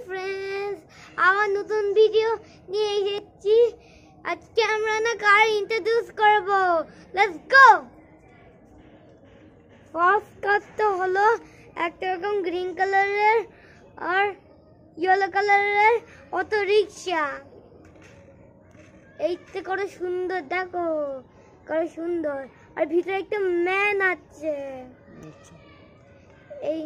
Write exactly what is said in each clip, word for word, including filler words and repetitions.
Friends আমার নতুন video নিয়ে এসেছি আজকে আমরা না কার ইন্ট্রোডিউস করব লেটস গো ফার্স্ট কার তো হলো একটা রকম গ্রিন কালারের আর ইয়েলো কালারের অটো রিকশা এইটা কত সুন্দর দেখো কত সুন্দর আর ভিতরে একটা ম্যান আছে এই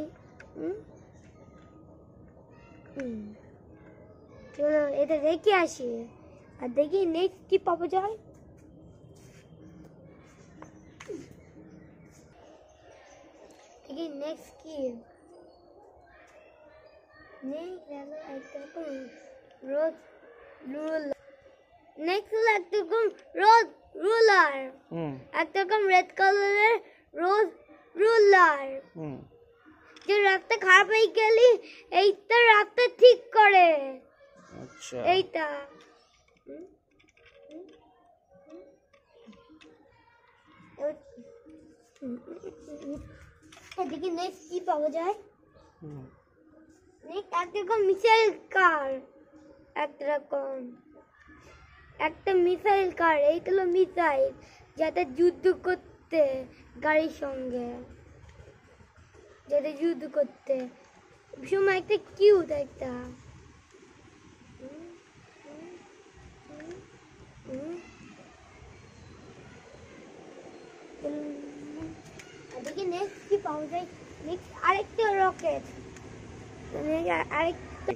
চলো এটা রেখে আসি আর দেখি নেক্সট কি পাবো যায় দেখি নেক্সট কি নেক্সট হলো একটা রোড রুলার নেক্সট হলো একটা রোড রুলার একটা রকম রেড কালারের রোড রুলার যে রাস্তা খারাপ হয়ে গেলে এইটা রাস্তা ঠিক করে আচ্ছা এইটা এদিকে নেক্সট কি পাওয়া যায় নেক্সট একটা রকম মিসাইল কার একটা রকম একটা মিসাইল কার এইটা হলো মিসাইল যাতে যুদ্ধ করতে গাড়ির সঙ্গে যাতে যুদ্ধ করতে সময় একটা কিউট একটা দেখি নেক্সট কি পাওয়া যায় নেক্সট আরেকটা রকেট আরেকটা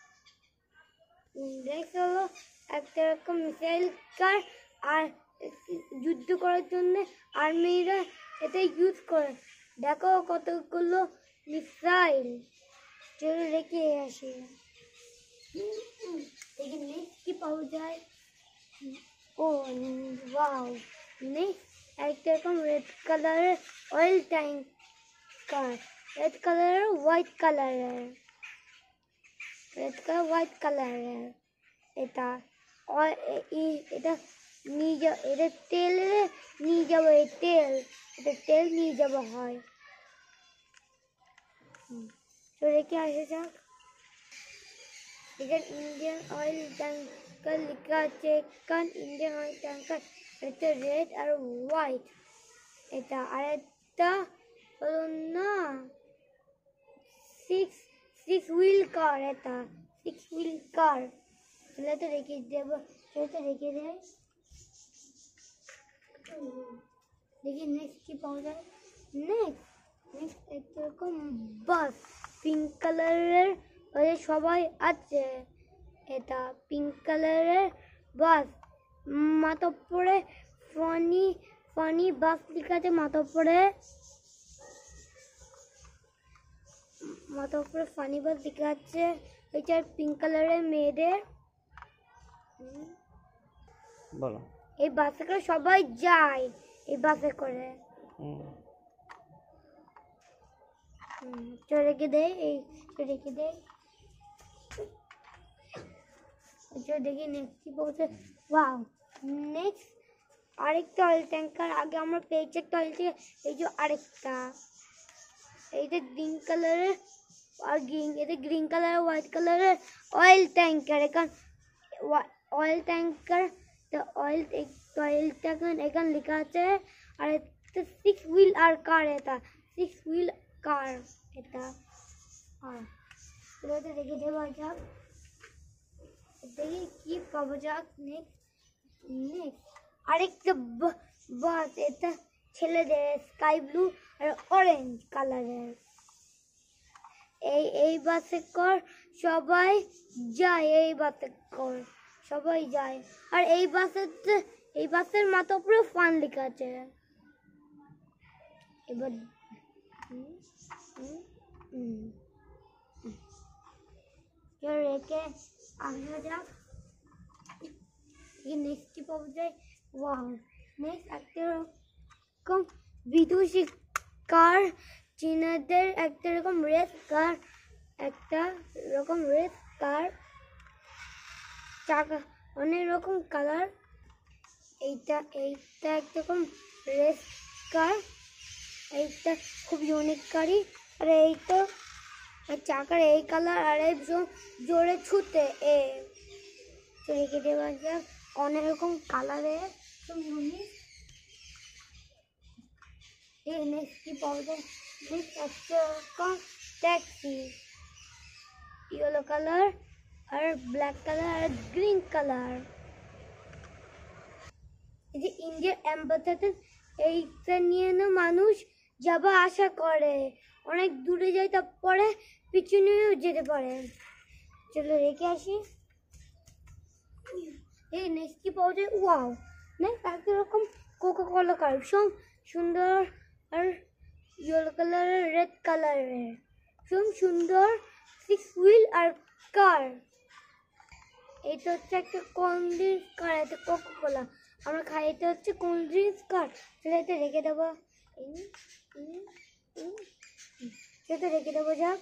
নেক্সট হলো একটা রকম মিসাইল কার আর যুদ্ধ করার জন্য আর্মিরা এটা ইউজ করে দেখো কতগুলো মিসাইল চলো রেখে আসি দেখি নেক্সট কি পাওয়া যায় ও ওয়াও নেক্সট একটা রকম রেড কালারের অয়েল ট্যাঙ্কার রেড কালারের হোয়াইট কালারের রেড কালার হোয়াইট কালারের এটা এটা নিয়ে যা এটা তেল নিয়ে যাবো এই তেল এটা তেল নিয়ে যাবো হয় তো রেখে আসে যাক এটা ইন্ডিয়ান অয়েল ট্যাঙ্কার লেখা আছে কারণ ইন্ডিয়ান অয়েল ট্যাঙ্কার এটা রেড আর হোয়াইট এটা আর একটা হলো না সিক্স সিক্স হুইল কার এটা সিক্স হুইল কার চলে তো রেখে দেবো চলে তো রেখে দেয় দেখি নেক্সট কি পাওয়া যায় নেক্সট নেক্সট এরকম বাস পিঙ্ক কালারের ওই সবাই আছে এটা পিঙ্ক কালারের বাস মাথা পরে ফানি ফানি বাস লেখা আছে মাথা পরে মাথা পরে ফানি বাস লেখা আছে ওইটার পিঙ্ক কালারের মেয়েদের বলো এই বাসে করে সবাই যায় এই বাসে করে চলে রেখে দেয় এই রেখে দেয় দেখি নেক্সট কি বলছে ওয়াও নেক্সট আরেকটা অয়েল ট্যাঙ্কার আগে আমরা পেয়েছি একটা অয়েল ট্যাঙ্কার এই যে আরেকটা এইটা গ্রিন কালারের আর গ্রিন এটা গ্রিন কালার হোয়াইট কালারের অয়েল ট্যাঙ্কার এখান oil tanker oil oil tanker এখানে লেখা আছে আর এটা সিক্স হুইল আর কার এটা সিক্স হুইল কার এটা আর এটা রেখে দেওয়া যাক দেখি কি পাবো যাক নেক্সট নেক্সট আরেকটা বাস এটা ছেলেদের স্কাই ব্লু আর অরেঞ্জ কালারের এই এই বাসে কর সবাই যায় এই বাসে কর সবাই যায় আর এই বাসের এই বাসের মাথা পুরো ফান লেখা আছে এবার রেখে আসা যাক নেক্সট কি পাওয়া যায় ওয়াও নেক্সট একটা রকম বিদেশি কার চীনাদের একটা রকম রেস কার একটা রকম রেস কার চাকা অনেক রকম কালার এইটা এইটা একরকম রেস কার এইটা খুব ইউনিক গাড়ি আর এই তো আর চাকার এই কালার আর এই জোরে ছুতে এ তো রেখে দেওয়া যাক। অনেক রকম কালারের নেক্সট কি পাওয়া যায়, নেক্সট একটা রকম ট্যাক্সি ইয়েলো কালার আর ব্ল্যাক কালার আর গ্রিন কালার। এই যে ইন্ডিয়ার অ্যাম্বাসেডর এইটা নিয়ে না মানুষ যাবা আশা করে, অনেক দূরে যায়, তারপরে পিছনেও যেতে পারে। চলো রেখে আসি। এই নেক্সট কি পাওয়া যায়, ওয়াও নেক্সট একরকম কোকা কোলা কার সব সুন্দর আর ইয়েলো কালারের রেড কালারের সব সুন্দর সিক্স হুইল আর কার। এটা হচ্ছে একটা কোল্ড ড্রিঙ্কস কার, এটা কোকা কোলা আমরা খাই, এটা হচ্ছে কোল্ড ড্রিঙ্কস কার। তাহলে এটা রেখে দেবো, এটা রেখে দেবো যাক।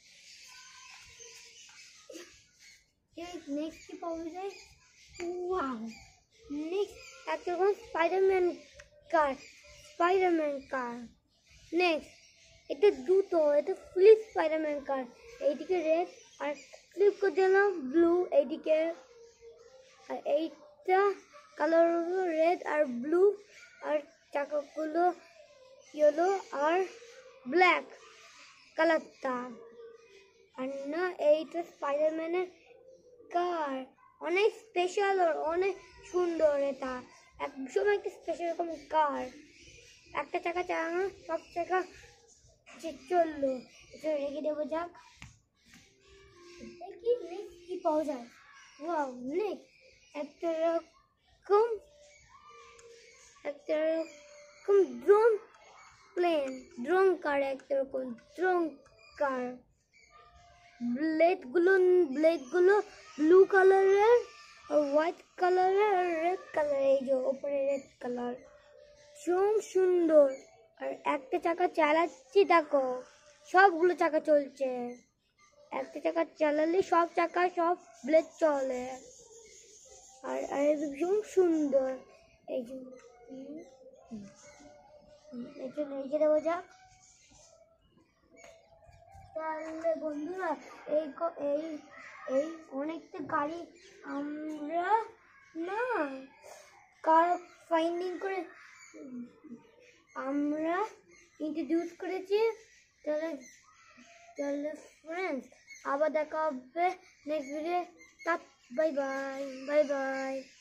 নেক্সট কি পাওয়া যায়, ওয়াও নেক্সট একটা রকম Spiderman car, Spiderman car. Next এটা দুটো, এটা ফুলি স্পাইডারম্যান কার, এইদিকে রেড আর ফ্লিপ করে দিলাম ব্লু এইদিকে, আর এইটা কালার রেড আর ব্লু আর চাকাগুলো ইয়েলো আর ব্ল্যাক কালারটা। আর না এইটা স্পাইডারম্যানের কার, অনেক স্পেশাল আর অনেক সুন্দর, এটা একদম একটা স্পেশাল রকম কার। একটা চাকা চালানো সব চাকা চললো, এটা রেখে দেবো যাক। দেখি নেক্সট কি পাওয়া যায়, ওয়াও নেক্সট একটা রকম একটা রকম ড্রোন প্লেন, ড্রোন কার, একটা রকম ড্রোন কার। ব্লেড গুলো ব্লেড গুলো ব্লু কালারের আর হোয়াইট কালারের আর রেড কালার, এই যে উপরে রেড কালার খুব সুন্দর। আর একটা চাকা চালাচ্ছি দেখো, সবগুলো চাকা চলছে, একটা চাকা চালালে সব চাকা সব ব্লেড চলে। আর আর ভীষণ সুন্দর, এই জন্য এই জন্য রেখে দেবো যাক। তাহলে বন্ধুরা এই এই এই অনেকটা গাড়ি আমরা না কার ফাইন্ডিং করে আমরা ইন্ট্রোডিউস করেছি। তাহলে তাহলে ফ্রেন্ডস আবার দেখা হবে next video. Bye bye bye by.